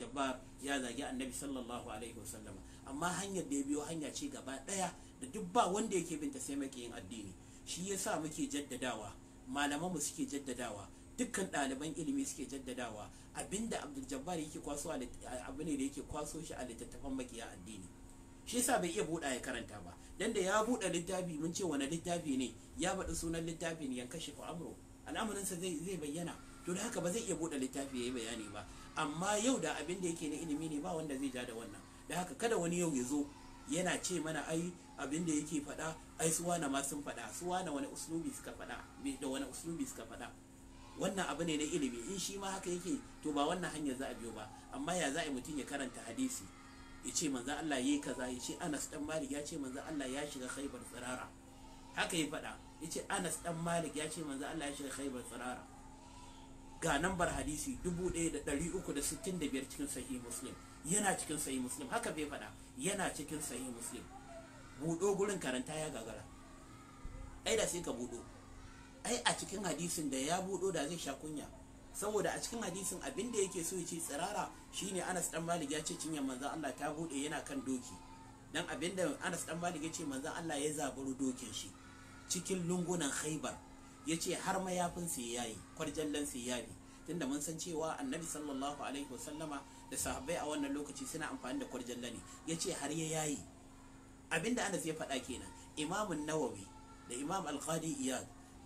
jabbar ya zagi annabi sallallahu alaihi wasallam, amma hanyar da ya biyo hanya ce gaba daya da duk ba wanda yake binta sai makiyin addini. Shi yasa muke jaddadawa, malamanmu suke jaddadawa, dukkan ɗaliban ilimi suke jaddadawa, abinda Abdul Jabbar yake kwaso abu ne da yake kwaso shi a littattafan makiya addini. Shi yasa bai iya buɗa ya karanta ba, dan da ya buɗe littafi mun ce wani littafi ne, ya faɗi sunan littafin Yankashifu Amru, al'amarinsa zai bayyana. To da haka ba zai iya buɗe littafi ya yi bayani ba, amma yau da abin da yake na ilimi ne ba wanda zai ja da wannan. Da haka kada wani yau ya zo yana ce mana ai abin da yake faɗa ai suwana ma sun faɗa, suwana wani uslubi suka faɗa, da wani uslubi suka faɗa. Wannan abu ne na ilimi, in shi ma haka yake to ba wannan hanyar za a biyo ba. Amma ya za a yi mutum ya karanta hadisi ya ce manzan Allah ya yi kaza, ya ce Anas dan Malik ya ce manzan Allah ya shiga Khaibar tsirara, haka ya faɗa, ya ce Anas dan Malik ya ce manzan Allah ya shiga Khaibar tsirara. Ga nambar hadisi 1365 cikin sahih Muslim, yana cikin sahih Muslim, haka bai faɗa, yana cikin sahih Muslim. Buɗo gurin karanta ya gagara, ai da sai ka buɗo, ai a cikin hadisin da ya buɗo da zai sha kunya, saboda a cikin hadisin abinda yake so ya ce tsirara shine Anas dan Malik ya ce cinyar manzon Allah ta buɗe yana kan doki, dan abinda Anas dan Malik ya ce manzon Allah ya zaburi dokin shi cikin lungunan Khaibar, ya ce har mayafin sai yayi, kwarjallan sai yayi, tunda mun san cewa annabi sallallahu alaihi wasallama da sahabbai a wannan lokaci suna amfani da kwarjalla ne, ya ce har ya yayi. Abinda Anas ya faɗa kenan. Imamun Nawawi da Imam Al-Qadi Iyad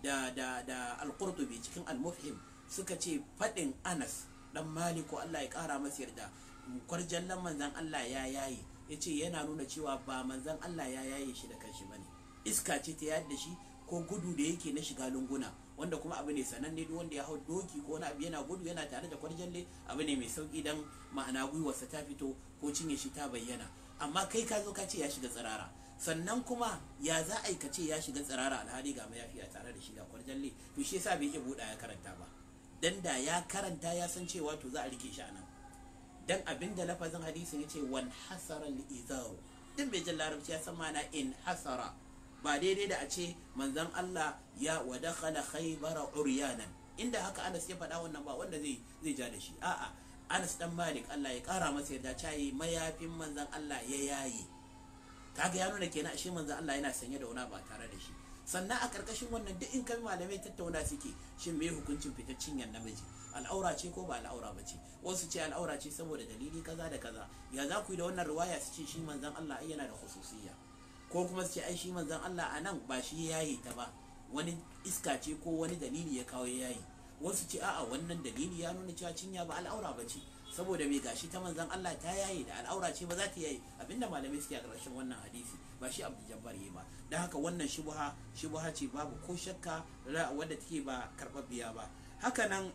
da Al-Qurtubi cikin Al-Mufhim suka ce faɗin Anas dan Maliku Allah ya ƙara masa yarda kwarjallan manzan Allah ya yayi, ya ce yana nuna cewa ba manzan Allah ya yaye shi da kanshi bane, iska ce ta yadda shi ko gudu da yake na shiga lunguna, wanda kuma abu ne sananne, duk wanda ya hau doki ko wani abu yana gudu yana tare da kwarjalle abu ne mai sauki dan ma'ana gwiwarsa ta fito ko cinye shi ta bayyana. Amma kai ka zo ka ce ya shiga tsirara, sannan kuma ya za a yi ka ce ya shiga tsirara alhali ga mayafi a tare da shi ga kwarjalle? To shi yasa bai iya buɗa ya karanta ba, dan da ya karanta ya san cewa to za a rike shi anan, dan abinda lafazin hadisin yace wan hasara al-izaru, din bai jin larabci ya san ma'ana in hasara, ba daidai da a ce manzon Allah ya wadakhala Khaybara uryanan, inda haka Anas ya faɗa wannan ba wanda zai ja da shi. A'a, Anas dan Malik Allah ya ƙara masa yarda cayi mayafin manzon Allah ya yaye, kaga ya nuna kenan ashe manzon Allah yana sanye da wani ba tare da shi. Sannan a karkashin wannan duk in kai malamai tattauna suke, shin me hukuncin fitar cinyar namiji, al'aura ce ko ba al'aura ba ce? Wasu ce al'aura ce saboda dalili kaza da kaza. Ya za ku yi da wannan riwaya su ce shi manzon Allah ai yana da khususiyya, ko kuma su ce ai shi manzon Allah a nan ba shi yayi ta ba, wani iska ce ko wani dalili ya kawo yayi. Wasu ce a'a wannan dalili ya nuna cewa cinya ba al'aura ba ce, saboda mai gashi ta manzon Allah ta yayi, da al'aura ce ba za ta yayi. Abinda malamai suke a ƙarshen wannan hadisi ba shi Abdul Jabbar yayi ba. Dan haka wannan shubha ce babu ko shakka wadda take ba karbabbiya ba. Haka nan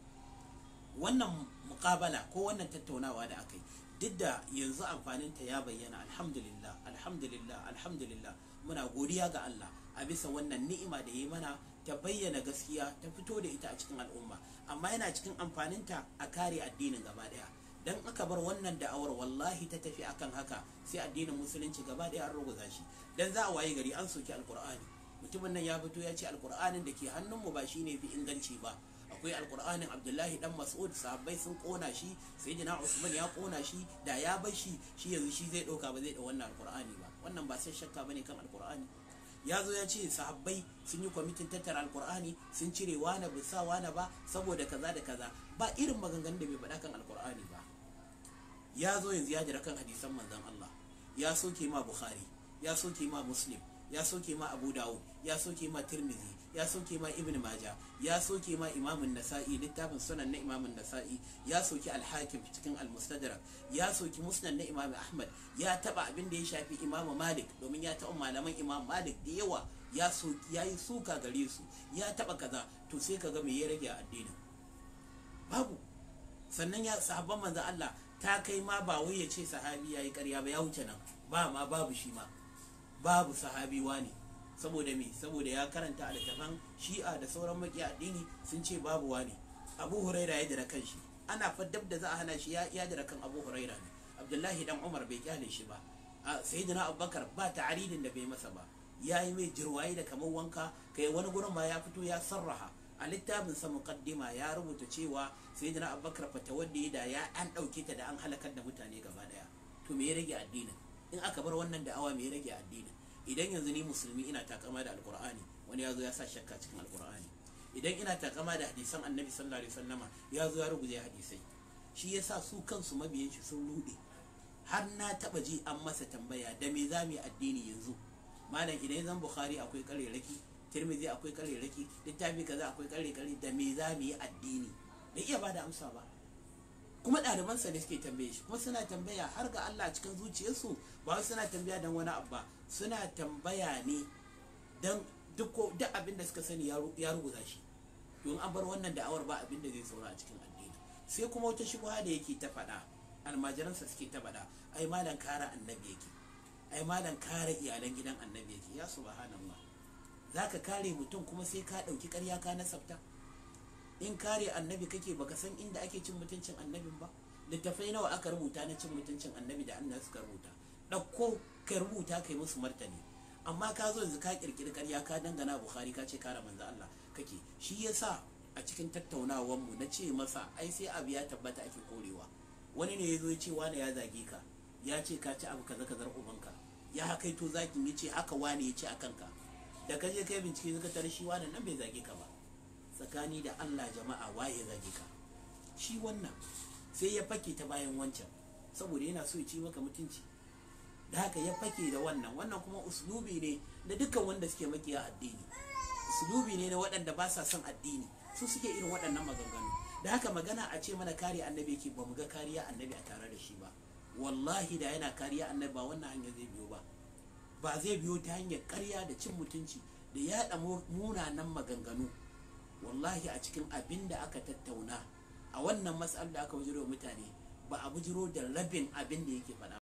wannan muqabala ko wannan tattaunawa da aka yi, duk da yanzu amfanin ta ya bayyana, alhamdulillah muna godiya ga Allah a bisa wannan ni'ima da yayi mana ta bayyana gaskiya, ta fito da ita a cikin al'umma. Amma yana cikin amfaninta a kare addinin gaba daya, dan aka bar wannan da'awar wallahi ta tafi akan haka sai addinin musulunci gaba daya an ruguza shi. Dan za a waye gari an soki alqur'ani, mutumin nan ya fito ya ce alqur'anin da ke hannunmu ba shine fi inganci ba, akwai alqur'anin Abdullahi dan Mas'ud, sahabbai sun kona shi, sayyidina Usman ya kona shi, da ya bar shi yanzu shi zai dauka ba zai da wannan alqur'ani ba. Wannan ba sai shakka bane kan alqur'ani. Ya zo ya ce sahabbai sun yi kwamitin tattara alkur'ani sun cire wane bai sa wane ba saboda kaza da kaza, ba irin maganganun da bai faɗa kan alkur'ani ba. Ya zo yanzu ya jira kan hadisan manzon Allah, ya soke ma Bukhari, ya soke ma Muslim, ya soke ma Abu Dawud, ya soke ma Tirmidhi, ya soke ma Ibn Majah, ya soke ma Imam Nasa'i littafin sunan na Imam Nasa'i, ya soki Al-Hakim cikin Al-Mustadrak, ya soki Musnad na Imam Ahmad, ya taba abin da ya shafi Imam Malik domin ya taba malaman Imam Malik da yawa, ya soki yayi suka gare su, ya taba kaza. To sai kaga me ya rage a addinin? Babu. Sannan ya sahabban manzo Allah ta kai ma ba wai ya ce sahabi yayi ƙarya ba, ya wuce nan, ba ma babu shi ma, babu sahabi wani. Saboda me? Saboda ya karanta a littafan Shi'a da sauran makiya addini sun ce babu wani. Abu Huraira ya jira kanshi, ana faddab da za a hana shi ya jira kan Abu Huraira ne. Abdullahi dan Umar bai kyale shi ba, Sayyidina Abubakar ba ta'aridin da bai masa ba, yayi mai jirwaye da kamar wanka, kai wani gurin ma ya fito ya sarraha a littafin sa muqaddima ya rubuta cewa sayyidina abubakar fatawar da ya an dauke ta da an halakar da mutane gaba daya. To me ya rage addinin? In aka bar wannan da'awa me ya rage addinin? Idan yanzu ni musulmi ina takama da alqur'ani, wani ya zo ya sa shakka cikin alqur'ani. Idan ina takama da hadisan annabi sallallahu alaihi wasallama, ya zo ya rubuta hadisai. Shi yasa su kansu mabiyan shi sun rude. Har na taba ji an masa tambaya da me za mu yi addini yanzu. Malam idan zan Bukhari akwai kareraki, Tirmidhi akwai kareraki, littafi kaza akwai kareraki, da me za mu yi addini? Bai iya bada amsa ba. Kuma ɗalibansa ne suke tambaye shi, kuma suna tambaya har ga Allah cikin zuciyarsu, ba wai suna tambaya don wani abu ba, suna tambaya ne don duk abin da suka sani ya rubuta shi. Don an bar wannan da'awar ba abin da zai saura a cikin addini. Sai kuma wata shubha da yake ta faɗa, almajiransa suke ta faɗa, ai malam kare annabi yake, ai malam kare iyalan gidan annabi yake. Ya subhanallah, zaka kare mutum kuma sai ka ɗauki ƙarya ka nasabta? In kare annabi kake baka san inda ake cin mutuncin annabin ba? Littafai nawa aka rubuta na cin mutuncin annabi da annabi suka rubuta? Ɗauko ka rubuta kai musu martani. Amma ka zo yanzu ka kirkiri ƙarya ka dangana Bukhari ka ce kare manzo Allah kake. Shi yasa a cikin tattaunawar mu na ce masa ai sai abu ya tabbata ake korewa. Wani ne ya zo ya ce wani ya zage ka, ya ce ka ci abu kaza kazar ubanka, ya hakaito zakin ya ce haka wani ya ce a kanka. Da ka je kai bincike zaka tare shi wani nan bai zage ka ba. Tsakani da Allah jama'a waye zage ka? Shi wannan sai ya fake ta bayan wancan saboda yana so ya ci maka mutunci. Da haka ya fake da wannan kuma uslubi ne da dukkan wanda suke makiya addini, uslubi ne na waɗanda ba sa son addini, su suke irin waɗannan maganganu. Da haka magana a ce mana kare annabi yake, ba mu ga kariya annabi a tare da shi ba. Wallahi da yana kariya annabi ba wannan hanya zai biyo ba zai biyo ta hanyar ƙarya da cin mutunci da yaɗa munanan maganganu. Wallahi a cikin abin da aka tattauna a wannan mas'al da aka bujiro mutane, ba a bujiro da rabin abin da yake faɗa.